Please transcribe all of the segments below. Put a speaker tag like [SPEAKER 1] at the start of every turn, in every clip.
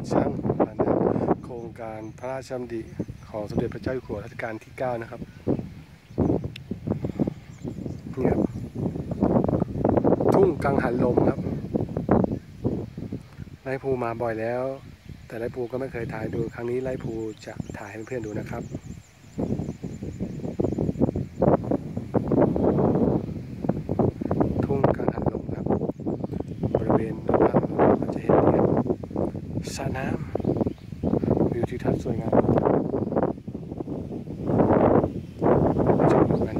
[SPEAKER 1] ช่างมันโครงการพระราชดำริของสมเด็จพระเจ้าอยู่หัวรัชกาลที่ 9นะครับนี่ครับทุ่งกังหันลมครับไล่ภูมาบ่อยแล้วแต่ไล่ภูก็ไม่เคยถ่ายดูครั้งนี้ไล่ภูจะถ่ายให้เพื่อนๆดูนะครับทุ่งกังหันลมครับบริเวณรอบๆเราจะเห็นนี่ครับสระน้ำวิวทิวทัศน์สวยงามชมกัน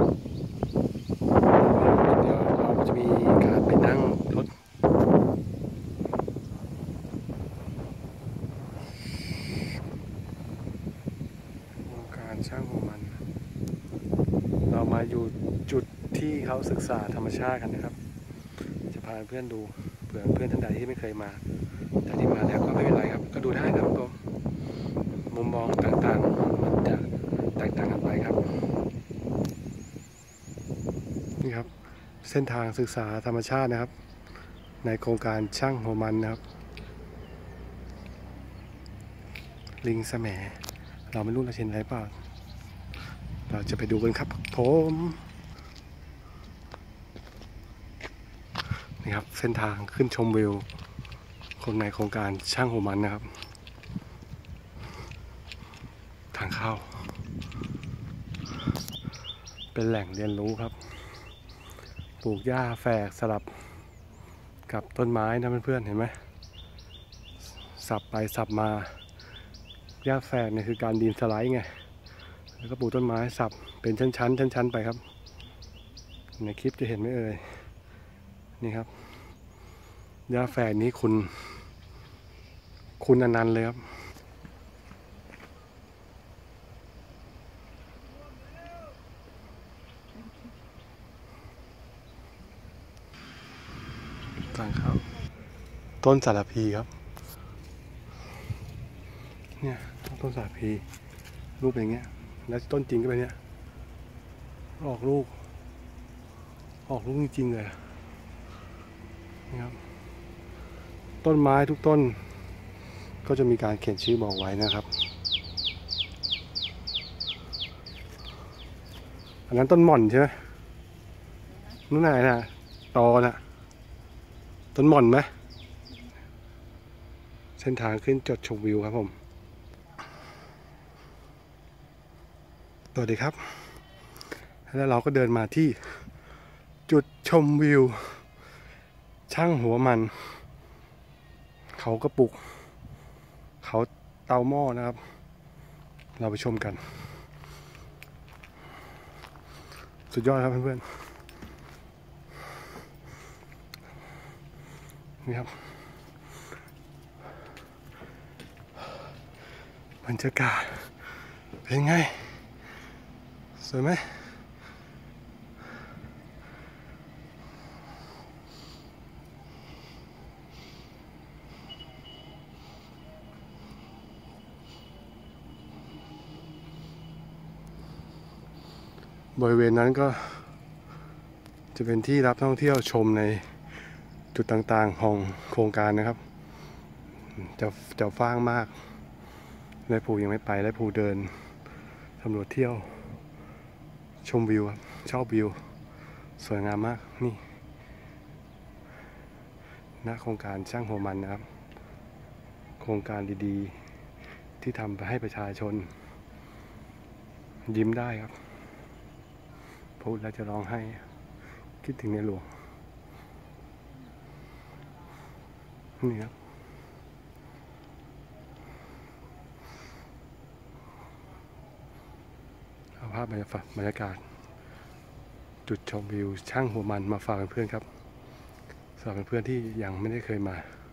[SPEAKER 1] เดี๋ยวเราจะมีการไปนั่งรถช่างหัวมันเรามาอยู่จุดที่เขาศึกษาธรรมชาติกันนะครับจะพาเพื่อนดูเผื่อเพื่อนท่านใดที่ไม่เคยมาแต่ที่มาแล้วก็ไม่เป็นไรครับก็ดูได้ครับผมมุมมองต่างๆมันจะแตกต่างกันไปครับนี่ครับเส้นทางศึกษาธรรมชาตินะครับในโครงการช่างหัวมันนะครับลิงแสมเราไม่รู้เราเห็นอะไรเปล่าเราจะไปดูกันครับผมนี่ครับเส้นทางขึ้นชมวิวคนในโครงการช่างหัวมันนะครับทางเข้าเป็นแหล่งเรียนรู้ครับปลูกหญ้าแฝกสลับกับต้นไม้นะเพื่อนๆเห็นไหมสับไปสับมาหญ้าแฝกเนี่ยคือการดินสไลด์ไงแล้วก็ปลูกต้นไม้สับเป็นชั้นๆไปครับในคลิปจะเห็นไหมเอ่ยนี่ครับหญ้าแฝกนี้คุณอนันต์เลยครับทางเข้าต้นสารพีครับเนี่ยต้นสารพีรูปอย่างเงี้ยแล้วต้นจริงก็เป็นเนี้ยออกลูกจริงๆเลยนี่ครับต้นไม้ทุกต้นก็จะมีการเขียนชื่อบอกไว้นะครับอันนั้นต้นหม่อนใช่ไหมนู่นไหนน่ะตอน่ะต้นหม่อนไหมเส้นทางขึ้นจุดชมวิวครับผมสวัสดีครับแล้วเราก็เดินมาที่จุดชมวิวช่างหัวมันเขากระปุกเขาเตาหม้อนะครับเราไปชมกันสุดยอดครับเพื่อนๆนี่ครับบรรยากาศเป็นไงสวยไหมบริเวณนั้นก็จะเป็นที่รับท่องเที่ยวชมในจุดต่างๆของโครงการนะครับจะฟ้างมากและภูยังไม่ไปและภูเดินสำรวจเที่ยวชมวิวชอบวิวสวยงามมากนี่ณโครงการช่างหัวมันนะครับโครงการดีๆที่ทำไปให้ประชาชนยิ้มได้ครับพูดแล้วจะร้องไห้คิดถึงในหลวงนี่ครับเอาภาพบรรยากาศจุดชมวิวช่างหัวมันมาฝากเพื่อนครับสำหรับเพื่อนที่ยังไม่ได้เคยมา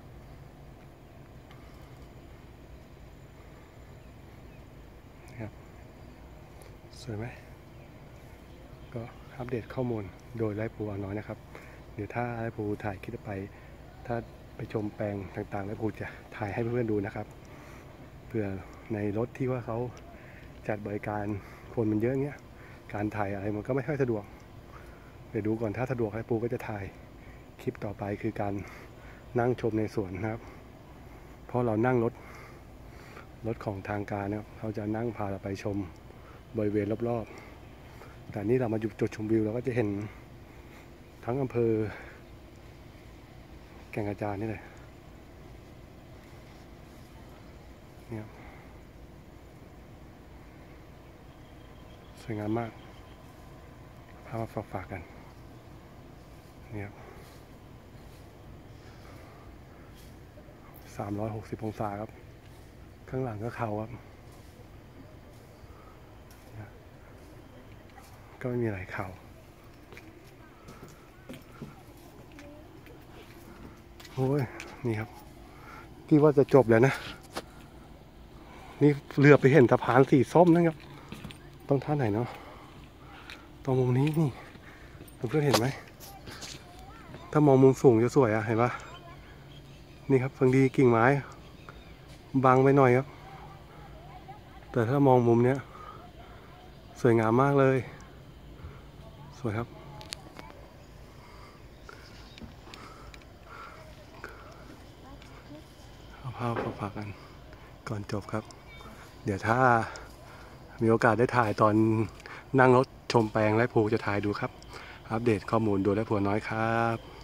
[SPEAKER 1] ครับสวยไหมก็อัปเดตข้อมูลโดยไร่ภูน้อยนะครับเดี๋ยวถ้าไร่ภูถ่ายคลิปไปถ้าไปชมแปลงต่างๆไร่ภูจะถ่ายให้เพื่อนๆดูนะครับเพื่อในรถที่ว่าเขาจัดบริการคนมันเยอะเงี้ยการถ่ายอะไรมันก็ไม่ค่อยสะดวกเดี๋ยวดูก่อนถ้าสะดวกไร่ภูก็จะถ่ายคลิปต่อไปคือการนั่งชมในสวนนะครับเพราะเรานั่งรถของทางการนะครับเขาจะนั่งพาเราไปชมบริเวณรอบๆแต่นี่เรามาอยู่จุดชมวิวเราก็จะเห็นทั้งอำเภอแก่งกระจานนี่เลยเนี่ยสวยงามมากพามาฝากกันเนี่ย360 องศาครับข้างหลังก็เขาครับก็ไม่มีอะไรเขาโอ้ยนี่ครับที่ว่าจะจบแล้วนะนี่เรือไปเห็นสะพานสีส้มนะครับต้องท่าไหนเนาะตรงมุมนี้นี่เพื่อนเห็นไหมถ้ามองมุมสูงจะสวยอะเห็นปะนี่ครับบางทีกิ่งไม้บังไปหน่อยครับแต่ถ้ามองมุมเนี้ยสวยงามมากเลยสวยครับเอาภาพมาฝากกันก่อนจบครับเดี๋ยวถ้ามีโอกาสได้ถ่ายตอนนั่งรถชมแปลงและภูจะถ่ายดูครับอัปเดตข้อมูลโดยและผัวน้อยครับ